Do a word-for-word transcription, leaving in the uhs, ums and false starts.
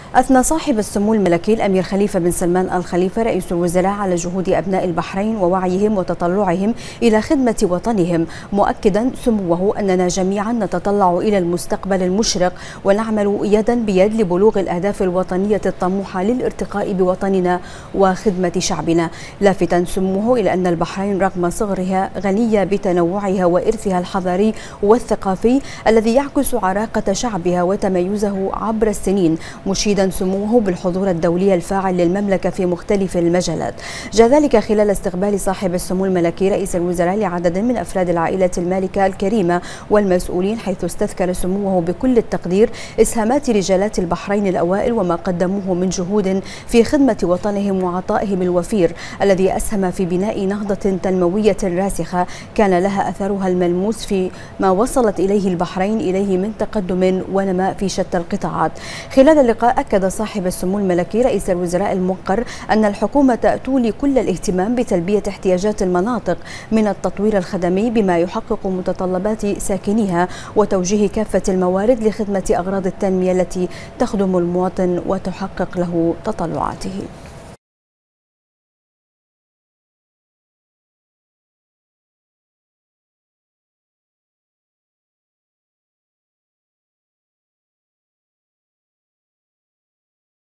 أثنى صاحب السمو الملكي الأمير خليفة بن سلمان آل خليفة رئيس الوزراء على جهود أبناء البحرين ووعيهم وتطلعهم إلى خدمة وطنهم، مؤكدا سموه أننا جميعا نتطلع إلى المستقبل المشرق ونعمل يدا بيد لبلوغ الأهداف الوطنية الطموحة للارتقاء بوطننا وخدمة شعبنا، لافتا سموه إلى أن البحرين رغم صغرها غنية بتنوعها وإرثها الحضاري والثقافي الذي يعكس عراقة شعبها وتميزه عبر السنين، مشيدا سموه بالحضور الدولي الفاعل للمملكة في مختلف المجالات. جاء ذلك خلال استقبال صاحب السمو الملكي رئيس الوزراء لعدد من أفراد العائلة المالكة الكريمة والمسؤولين، حيث استذكر سموه بكل التقدير إسهامات رجالات البحرين الأوائل وما قدموه من جهود في خدمة وطنهم وعطائهم الوفير الذي أسهم في بناء نهضة تنموية راسخة كان لها أثرها الملموس في ما وصلت إليه البحرين إليه من تقدم ونماء في شتى القطاعات. خلال اللقاء أكد صاحب السمو الملكي رئيس الوزراء الموقر أن الحكومة تولي كل الاهتمام بتلبية احتياجات المناطق من التطوير الخدمي بما يحقق متطلبات ساكنيها وتوجيه كافة الموارد لخدمة أغراض التنمية التي تخدم المواطن وتحقق له تطلعاته.